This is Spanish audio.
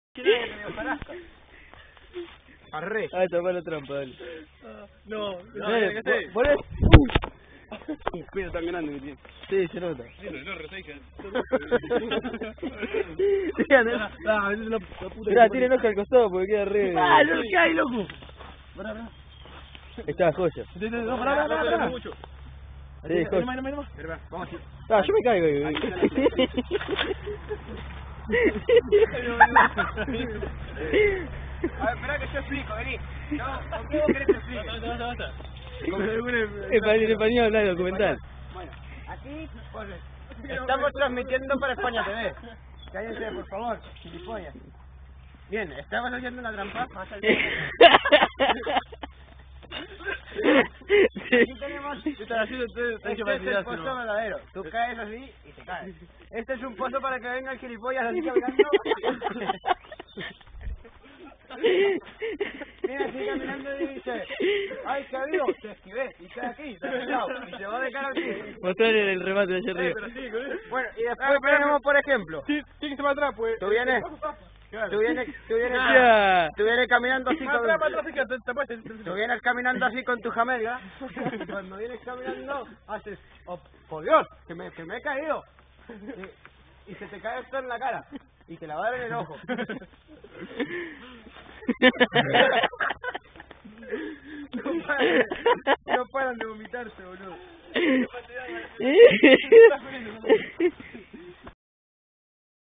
Arre. Ah, toma la trampa, dale. No, Por eso. Cuida tan grande que tiene. Sí, se nota. Mirá, tiene enoja al costado porque queda re... ¡Ah, no, qué hay, loco! Está joya. No, pará. Sí, joya. Vamos así. Ah, yo me caigo. A ver, esperá que yo explico, vení. No, ¿con qué vos querés que explique? Basta. En español, no hay documental. Bueno, aquí estamos transmitiendo para España TV. Cállense, por favor, gilipollas. Bien, ¿estabas haciendo una trampa? Aquí tenemos... Este es el pozo verdadero. Tú caes así y te caes. Este es un pozo para que venga el gilipollas así caminando. Viene así caminando y dice: ¡ay, qué habido! Te esquivé y cae aquí, te has quedado, y se va de cara al piso. Mostrarle el remate de allá arriba. Bueno, y después tenemos, por ejemplo, Sí, que se va atrás, pues. tú vienes caminando así con... Tú vienes caminando así con tu jamelga, y cuando vienes caminando haces: ¡oh, por Dios, que me he caído! Y se te cae esto en la cara, y te la va a dar en el ojo. No paran de vomitarse, boludo.